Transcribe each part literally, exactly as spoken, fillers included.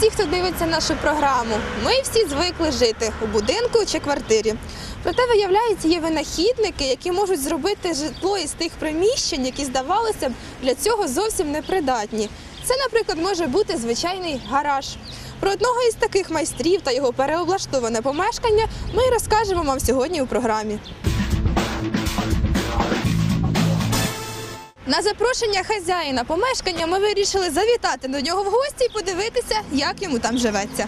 всі, хто дивиться нашу програму. Ми всі звикли жити у будинку чи квартирі. Проте, виявляється, є винахідники, які можуть зробити житло із тих приміщень, які, здавалося б, для цього зовсім непридатні. Це, наприклад, може бути звичайний гараж. Про одного із таких майстрів та його переоблаштоване помешкання ми розкажемо вам сьогодні у програмі. На запрошення хазяїна помешкання ми вирішили завітати до нього в гості і подивитися, як йому там живеться.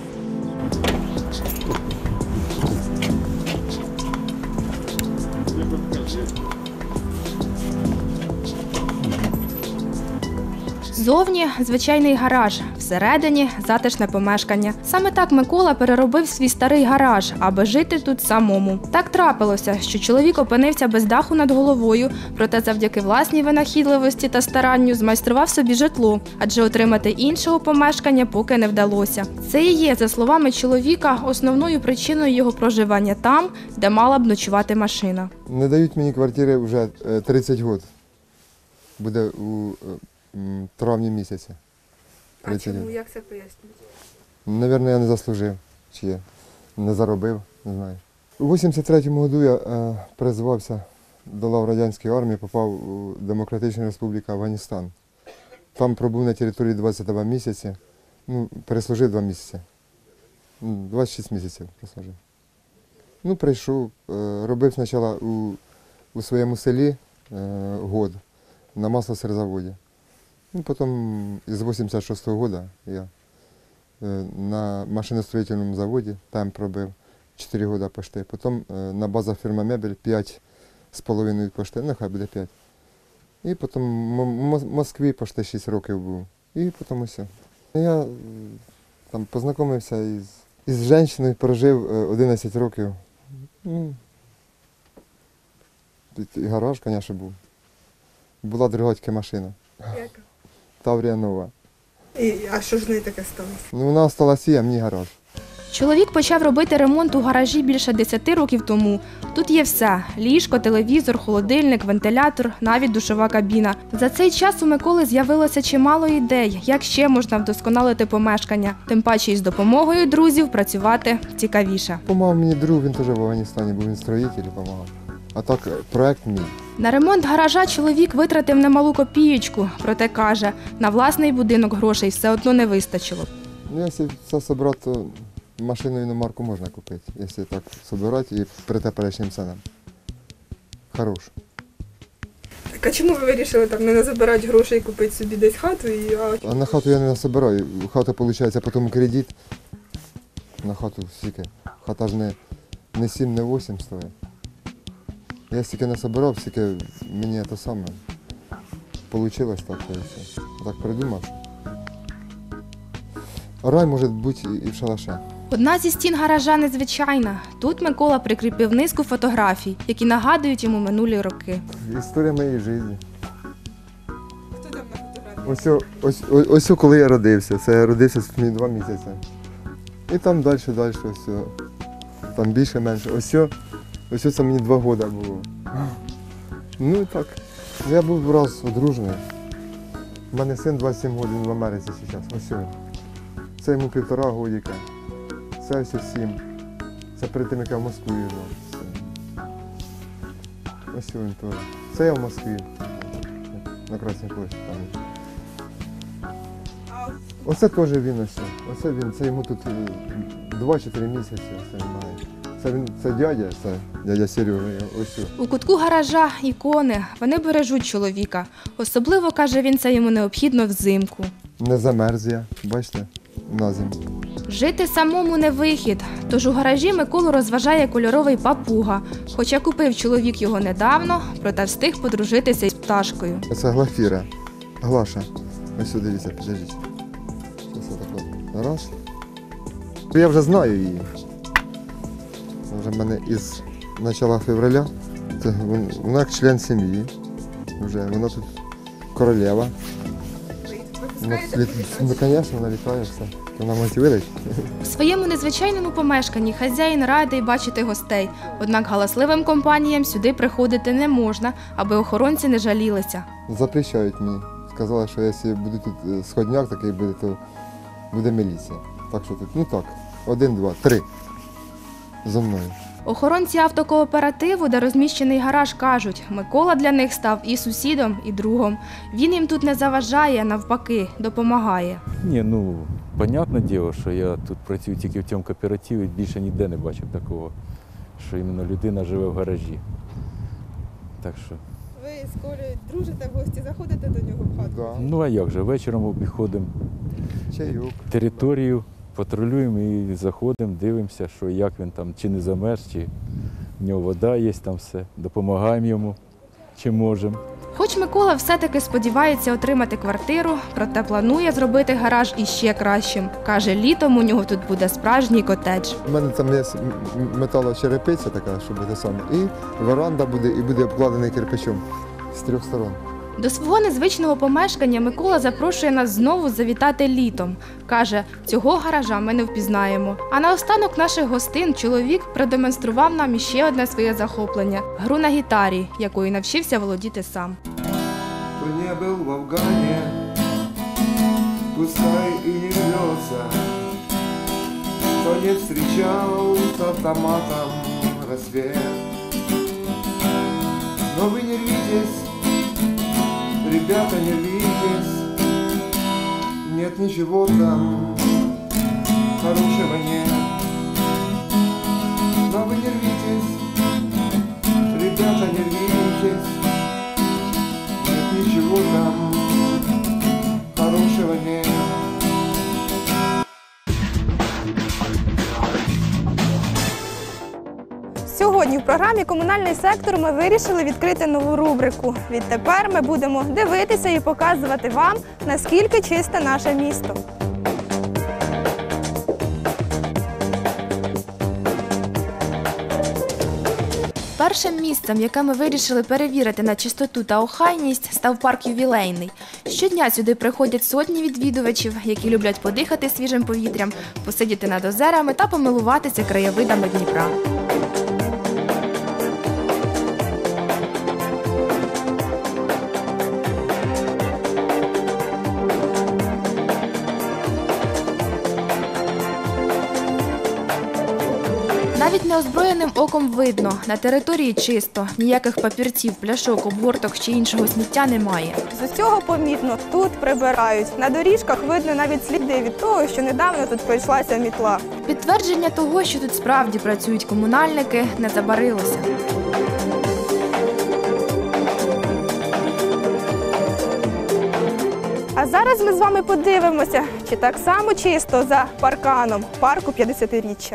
Ззовні – звичайний гараж, всередині – затишне помешкання. Саме так Микола переробив свій старий гараж, аби жити тут самому. Так трапилося, що чоловік опинився без даху над головою, проте завдяки власній винахідливості та старанню змайстрував собі житло, адже отримати іншого помешкання поки не вдалося. Це і є, за словами чоловіка, основною причиною його проживання там, де мала б ночувати машина. Не дають мені квартири вже тридцять років. Буде у травні місяці. А чому? Як це пояснюється? Навірно, я не заслужив, чи я не заробив, не знаю. У вісімдесят третьому році я е, призвався до лав радянської армії, попав у Демократичну Республіку Афганістан. Там пробув на території двадцять два місяці, ну, переслужив два місяці. двадцять шість місяців переслужив. Ну, прийшов, е, робив спочатку у, у своєму селі е, год на маслосерзаводі. Ну, потім з вісімдесят шостого року я на машиностроїтельному заводі там пробив чотири роки почти. Потім на базах фірми «Мебель» п'ять з половиною почти, нехай буде п'ять. І потім в Москві почти шість років був. І потім усе. Я там познайомився із, із жінкою, прожив одинадцять років. Ну, і гараж, звісно, був. Була друготька машина. Яка? Таврія нова. І, а що ж з нею таке сталося? Ну, вона залишилася, а мені гараж. Чоловік почав робити ремонт у гаражі більше десяти років тому. Тут є все – ліжко, телевізор, холодильник, вентилятор, навіть душова кабіна. За цей час у Миколи з'явилося чимало ідей, як ще можна вдосконалити помешкання. Тим паче із допомогою друзів працювати цікавіше. Помагав мені друг, він теж в Афганістані був, він строїтель, допомагав. А так, проєкт мій. На ремонт гаража чоловік витратив немалу копієчку, проте каже, на власний будинок грошей все одно не вистачило. Ну, якщо це зібрати, то машину іномарку можна купити, якщо так збирати і при теперішнім ценам. Хорош. Так а чому ви вирішили там не назабирати грошей і купити собі десь хату? І, а... а на хату я не насобираю. Хата, виходить, потім кредит. На хату стільки. Хата ж не, не сім, не вісім стоїть. Я стільки не собирав, стільки мені це саме вийшло так. Так придумав. Рай може бути і в шалаше. Одна зі стін гаража незвичайна. Тут Микола прикріпив низку фотографій, які нагадують йому минулі роки. Історія моєї життя. Хто там на фотографії? Ось, ось, ось, ось коли я родився. Це я родився з мені два місяці. І там далі, далі, ось. Там більше-менше. Ось. Ось це мені два роки було. Ну і так. Я був раз одружений. У мене син двадцять сім років, він в Америці зараз. Ось він. Це йому півтора годика. Це ось сім. Це перед тим, як я в Москву їжджав. Ось він теж. Це я в Москві. На Красній площі там. Оце теж він ось. Оце він. Це йому тут два-чотири місяці. Це має. Це, він, це дядя, це дядя Сережа, ось. У кутку гаража ікони, вони бережуть чоловіка. Особливо, каже він, це йому необхідно взимку. Не замерз я, бачите, на зиму. Жити самому не вихід, тож у гаражі Миколу розважає кольоровий папуга. Хоча купив чоловік його недавно, проте встиг подружитися із пташкою. Це Глафіра, Глаша. Ось сюди, дивіться, підождіть. Ось так от. Раз. Я вже знаю її. Вже в мене із початку февраля, це вона як член сім'ї, вже вона тут королева. Вона, ну, звісно, вона літає все, вона може вилить. У своєму незвичайному помешканні хазяїн радий бачити гостей, однак галасливим компаніям сюди приходити не можна, аби охоронці не жалілися. Запрещають мені, сказали, що якщо буде тут сходняк такий буде, то буде міліція. Так що тут, ну так, один, два, три. За мною. Охоронці автокооперативу, де розміщений гараж, кажуть, Микола для них став і сусідом, і другом. Він їм тут не заважає, навпаки, допомагає. Ні, ну, понятне діло, що я тут працюю тільки в цьому кооперативі, більше ніде не бачив такого, що іменно людина живе в гаражі. Так що, Ви з Колею дружите в гості, заходите до нього в хату? Да. ну а як же, вечором обіходимо Чайок. територію, патрулюємо і заходимо, дивимося, що як він там, чи не замерз, чи в нього вода є, там все. Допомагаємо йому, чи можемо. Хоч Микола все-таки сподівається отримати квартиру, проте планує зробити гараж іще кращим. Каже, літом у нього тут буде справжній котедж. У мене там є металочерепиця така, щоб те саме. І веранда буде, і буде обкладений кирпичом з трьох сторон. До свого незвичного помешкання Микола запрошує нас знову завітати літом. Каже, цього гаража ми не впізнаємо. А наостанок наших гостин чоловік продемонстрував нам іще одне своє захоплення – гру на гітарі, якою навчився володіти сам. Кто не был в Афгане, пускай и не рвется, кто не встречал с автоматом рассвет. Но вы не рвитесь, ребята, не рвитесь, нет ничего там хорошего нет. Но вы не рвитесь, ребята, не рвитесь, ничего там хорошего нет. Сьогодні в програмі «Комунальний сектор» ми вирішили відкрити нову рубрику. Відтепер ми будемо дивитися і показувати вам, наскільки чисте наше місто. Першим місцем, яке ми вирішили перевірити на чистоту та охайність, став парк «Ювілейний». Щодня сюди приходять сотні відвідувачів, які люблять подихати свіжим повітрям, посидіти над озерами та помилуватися краєвидами Дніпра. Навіть неозброєним оком видно, на території чисто, ніяких папірців, пляшок, обгорток чи іншого сміття немає. З усього помітно, тут прибирають. На доріжках видно навіть сліди від того, що недавно тут пройшлася мітла. Підтвердження того, що тут справді працюють комунальники, не забарилося. А зараз ми з вами подивимося, чи так само чисто за парканом парку п'ятдесятиріччя.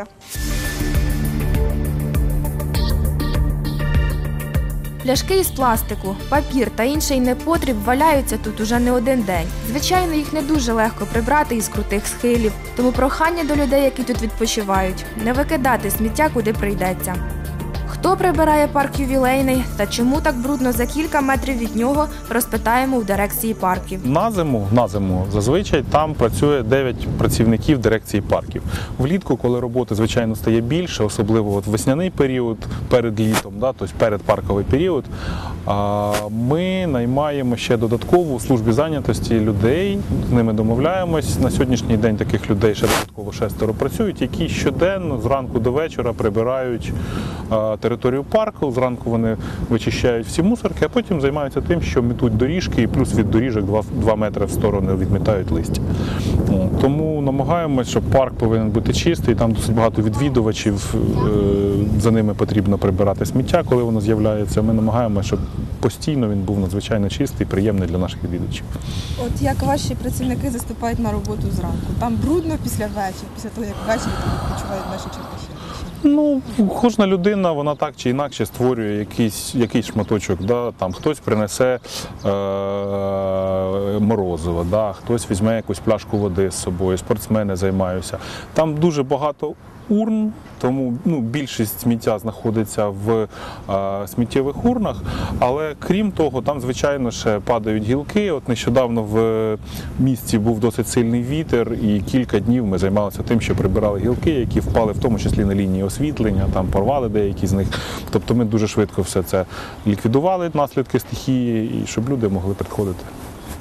Пляшки із пластику, папір та інший непотріб валяються тут уже не один день. Звичайно, їх не дуже легко прибрати із крутих схилів, тому прохання до людей, які тут відпочивають – не викидати сміття, куди прийдеться. Хто прибирає парк «Ювілейний» та чому так брудно за кілька метрів від нього, розпитаємо у дирекції парків. На зиму, на зиму зазвичай там працює дев'ять працівників дирекції парків. Влітку, коли роботи, звичайно, стає більше, особливо от весняний період, перед літом, да, тобто передпарковий період, ми наймаємо ще додатково у службі зайнятості людей, з ними домовляємось. На сьогоднішній день таких людей ще додатково шестеро працюють, які щоденно зранку до вечора прибирають територію парку, зранку вони вичищають всі мусорки, а потім займаються тим, що метуть доріжки і плюс від доріжок два метри в сторону відмітають листя. Тому намагаємось, щоб парк повинен бути чистий, там досить багато відвідувачів, за ними потрібно прибирати сміття, коли воно з'являється. Ми намагаємося, щоб постійно він був надзвичайно чистий, приємний для наших відвідувачів. От як ваші працівники заступають на роботу зранку? Там брудно після вечора, після того, як ввечері там відпочивають наші черкащани? Ну, кожна людина, вона так чи інакше створює якийсь, якийсь шматочок. Да? Там хтось принесе е- морозиво, да? Хтось візьме якусь пляшку води з собою, спортсмени займаються. Там дуже багато урн, тому ну, більшість сміття знаходиться в е, сміттєвих урнах, але крім того, там, звичайно, ще падають гілки. От нещодавно в місті був досить сильний вітер, і кілька днів ми займалися тим, що прибирали гілки, які впали в тому числі на лінії освітлення, там порвали деякі з них. Тобто ми дуже швидко все це ліквідували, наслідки стихії, і щоб люди могли підходити.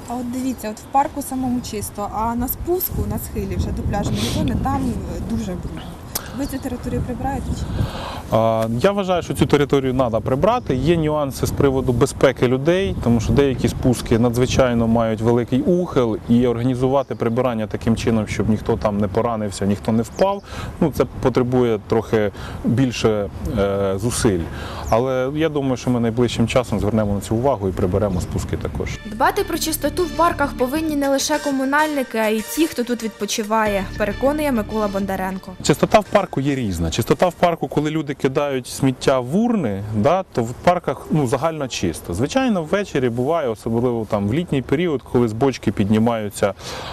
А от дивіться, от в парку самому чисто, а на спуску, на схилі вже до пляжної зони, там е, дуже брудно. Ви цю територію прибираєте чи ні? А, Я вважаю, що цю територію треба прибрати. Є нюанси з приводу безпеки людей, тому що деякі спуски надзвичайно мають великий ухил, і організувати прибирання таким чином, щоб ніхто там не поранився, ніхто не впав, ну це потребує трохи більше е, зусиль. Але я думаю, що ми найближчим часом звернемо на цю увагу і приберемо спуски також. Дбати про чистоту в парках повинні не лише комунальники, а й ті, хто тут відпочиває, переконує Микола Бондаренко. Чистота в парку є різна. Чистота в парку, коли люди кидають сміття в урни, да, то в парках ну, загально чисто. Звичайно, ввечері буває, особливо там в літній період, коли з бочки піднімаються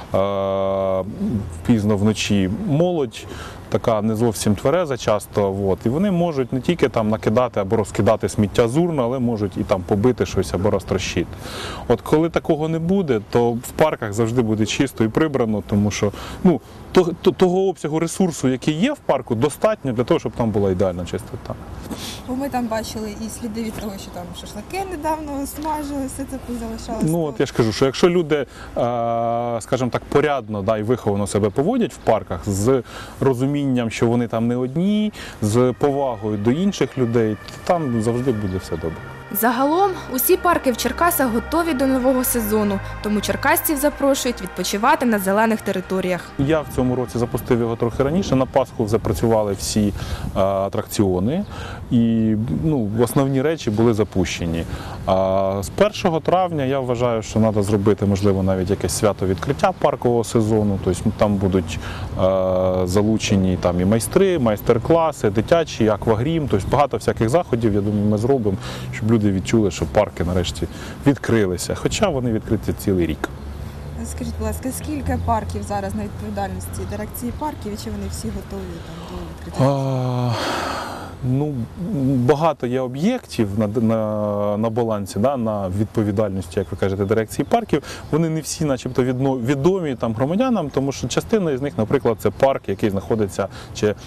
е- пізно вночі молодь, така не зовсім твереза часто, от, і вони можуть не тільки там накидати або розкидати сміття з урн, але можуть і там побити щось або розтрощити. От коли такого не буде, то в парках завжди буде чисто і прибрано, тому що ну, того, того обсягу ресурсу, який є в парку, достатньо для того, щоб там була ідеальна чистота. Бо ми там бачили і сліди від того, що там шашлики недавно смажили, все це позалишалося. Ну от я ж кажу, що якщо люди, е, скажімо так, порядно да, і виховано себе поводять в парках з розумінням, що вони там не одні, з повагою до інших людей, то там завжди буде все добре. Загалом, усі парки в Черкасах готові до нового сезону, тому черкасців запрошують відпочивати на зелених територіях. Я в цьому році запустив його трохи раніше. На Пасху запрацювали всі е, атракціони і ну, основні речі були запущені. А з першого травня я вважаю, що треба зробити, можливо, навіть якесь свято відкриття паркового сезону. Тобто там будуть е, залучені там, і майстри, майстер-класи, дитячі, аквагрім. Тобто багато всяких заходів, я думаю, ми зробимо, щоб люди відчули, що парки нарешті відкрилися, хоча вони відкриті цілий рік. Скажіть, будь ласка, скільки парків зараз на відповідальності дирекції парків, і чи вони всі готові там, до відкриття? А, ну, багато є об'єктів на, на, на балансі, да, на відповідальності, як ви кажете, дирекції парків. Вони не всі начебто відно, відомі там, громадянам, тому що частина з них, наприклад, це парк, який знаходиться, чи е,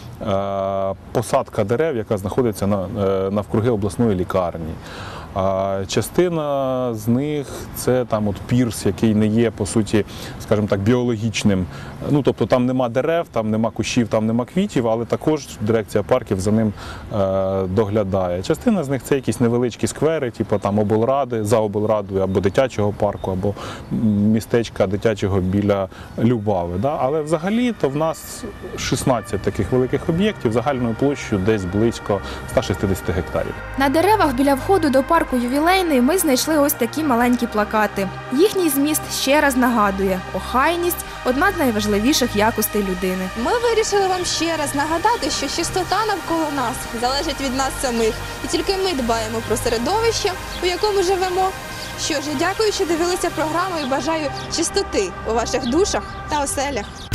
посадка дерев, яка знаходиться на, е, навкруги обласної лікарні. А частина з них це там от пірс, який не є, по суті, скажімо так, біологічним. Ну, тобто там нема дерев, там нема кущів, там нема квітів, але також дирекція парків за ним е, доглядає. Частина з них це якісь невеличкі сквери, типу там облради, за облрадою, або дитячого парку, або містечка дитячого біля Любави. Да? Але взагалі-то в нас шістнадцять таких великих об'єктів загальною площею десь близько ста шістдесят гектарів. На деревах біля входу до парку «Ювілейний» ми знайшли ось такі маленькі плакати. Їхній зміст ще раз нагадує – охайність – одна з найважливіших якостей людини. Ми вирішили вам ще раз нагадати, що чистота навколо нас залежить від нас самих. І тільки ми дбаємо про середовище, у якому живемо. Що ж, дякую, що дивилися програму і бажаю чистоти у ваших душах та оселях.